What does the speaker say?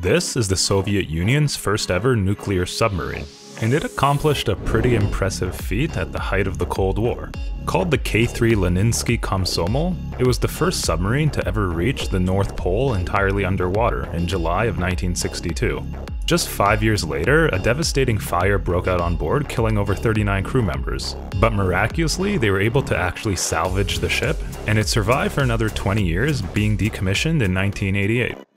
This is the Soviet Union's first ever nuclear submarine, and it accomplished a pretty impressive feat at the height of the Cold War. Called the K-3 Leninsky Komsomol, it was the first submarine to ever reach the North Pole entirely underwater in July of 1962. Just 5 years later, a devastating fire broke out on board, killing over 39 crew members. But miraculously, they were able to actually salvage the ship, and it survived for another 20 years, being decommissioned in 1988.